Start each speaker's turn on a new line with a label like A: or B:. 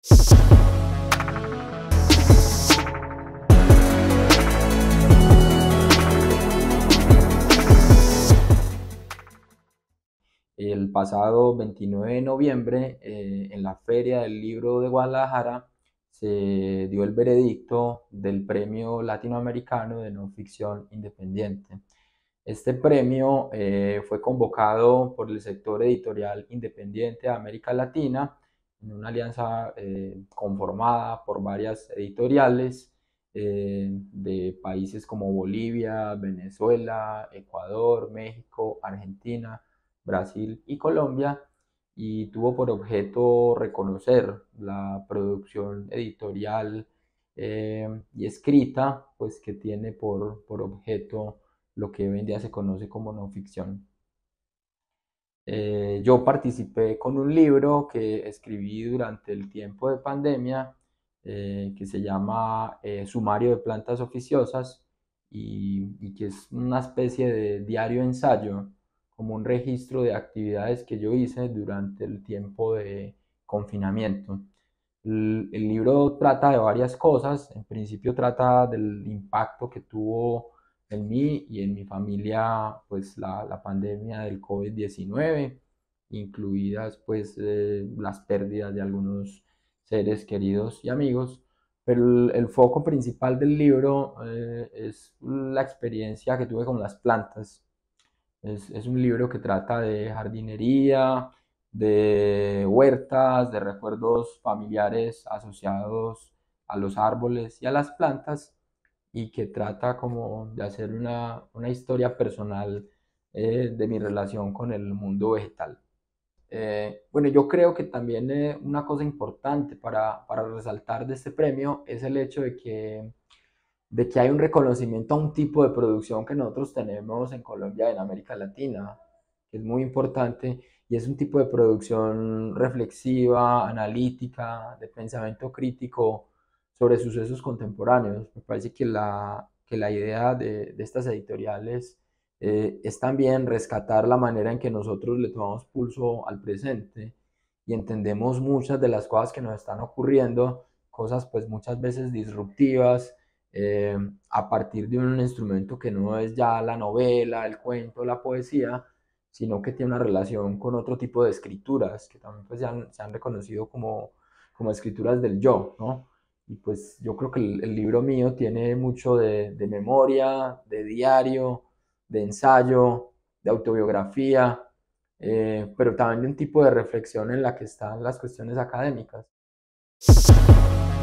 A: El pasado 29 de noviembre, en la Feria del Libro de Guadalajara, se dio el veredicto del Premio Latinoamericano de No Ficción Independiente. Este premio fue convocado por el sector editorial independiente de América Latina, en una alianza conformada por varias editoriales de países como Bolivia, Venezuela, Ecuador, México, Argentina, Brasil y Colombia, y tuvo por objeto reconocer la producción editorial y escrita, pues que tiene por objeto lo que hoy en día se conoce como no ficción. Yo participé con un libro que escribí durante el tiempo de pandemia, que se llama Sumario de Plantas Oficiosas, y que es una especie de diario ensayo, como un registro de actividades que yo hice durante el tiempo de confinamiento. El libro trata de varias cosas. En principio trata del impacto que tuvo en mí y en mi familia, pues la pandemia del COVID-19, incluidas pues las pérdidas de algunos seres queridos y amigos. Pero el foco principal del libro es la experiencia que tuve con las plantas. Es un libro que trata de jardinería, de huertas, de recuerdos familiares asociados a los árboles y a las plantas, y que trata como de hacer una historia personal de mi relación con el mundo vegetal. Bueno, yo creo que también una cosa importante para resaltar de este premio es el hecho de que hay un reconocimiento a un tipo de producción que nosotros tenemos en Colombia y en América Latina, que es muy importante, y es un tipo de producción reflexiva, analítica, de pensamiento crítico sobre sucesos contemporáneos. Me parece que la idea de estas editoriales es también rescatar la manera en que nosotros le tomamos pulso al presente y entendemos muchas de las cosas que nos están ocurriendo, cosas pues muchas veces disruptivas, eh, a partir de un instrumento que no es ya la novela, el cuento, la poesía, sino que tiene una relación con otro tipo de escrituras que también pues, se han reconocido como escrituras del yo, ¿no? Y pues yo creo que el libro mío tiene mucho de memoria, de diario, de ensayo, de autobiografía, pero también de un tipo de reflexión en la que están las cuestiones académicas.